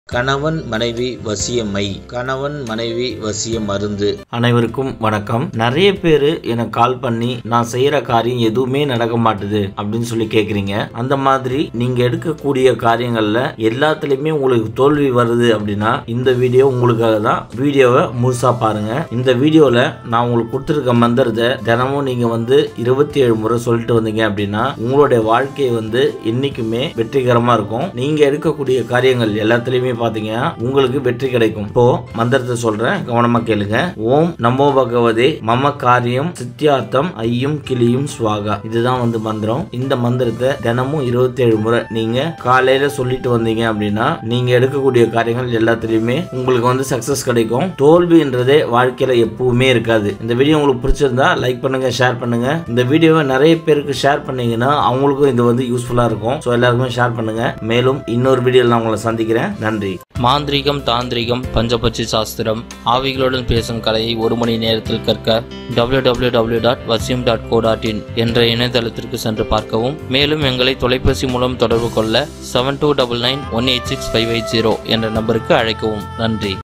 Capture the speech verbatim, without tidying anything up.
கணவன் மனைவி வசியமை கணவன் மனைவி வசிய மருந்து. அனைவருக்கும் வணக்கம். நிறைய பேர் எனக்கு கால் பண்ணி நான் செய்யற காரியம் எதுவுமே நடக்க மாட்டுது அப்படின்னு சொல்லி கேக்குறீங்க. அந்த மாதிரி நீங்க எடுக்கக்கூடிய காரியங்கள்ல எல்லாத்துலயுமே உங்களுக்கு தோல்வி வருது அப்படின்னா இந்த வீடியோ உங்களுக்காக தான். வீடியோவை முழுசா பாருங்க. இந்த வீடியோல நான் உங்களுக்கு கொடுத்துருக்க மந்திரத்தை தினமும் நீங்க வந்து இருபத்தி ஏழு முறை சொல்லிட்டு வந்தீங்க அப்படின்னா உங்களுடைய வாழ்க்கை வந்து என்னைக்குமே வெற்றிகரமா இருக்கும். நீங்க எடுக்கக்கூடிய காரியங்கள் எல்லாத்துலயுமே பாத்தீங்கன்னா உங்களுக்கு வெற்றி கிடைக்கும். இப்போ மந்திரத்தை சொல்றேன், கவனமா கேளுங்க. ஓம் நமோ பகவதே மம காரியம் சித்தியார்த்தம் ஐயும் கிளியும் ஸ்வாகா. இதுதான் வந்து மந்திரம். இந்த மந்திரத்தை தினமும் இருபத்தி ஏழு முறை நீங்க காலையில சொல்லிட்டு வந்தீங்க அப்படின்னா நீங்க எடுக்கக்கூடிய காரியங்கள் எல்லாத்துலயுமே உங்களுக்கு வந்து சக்சஸ் கிடைக்கும். தோல்வின்றதே வாழ்க்கையில எப்பவுமே இருக்காது. இந்த வீடியோ உங்களுக்கு பிடிச்சிருந்தா லைக் பண்ணுங்க, ஷேர் பண்ணுங்க. இந்த வீடியோவை நிறைய பேருக்கு ஷேர் பண்ணீங்கன்னா அவங்களுக்கும் இது வந்து யூஸ்ஃபுல்லா இருக்கும். ஸோ எல்லாருக்குமே ஷேர் பண்ணுங்க. மேலும் இன்னொரு வீடியோல நான் உங்களை சந்திக்கிறேன். நன்றி. மாந்திரிகம், தாந்திரிகம், பஞ்சபட்சி சாஸ்திரம், ஆவிகளுடன் பேசும் கலையை ஒரு மணி நேரத்தில் கற்க W W W dot Vasiyam dot co dot in என்ற இணையதளத்திற்கு சென்று பார்க்கவும். மேலும் எங்களை தொலைபேசி மூலம் தொடர்பு கொள்ள seven two double nine one eight six five eight zero என்ற நம்பருக்கு அழைக்கவும். நன்றி.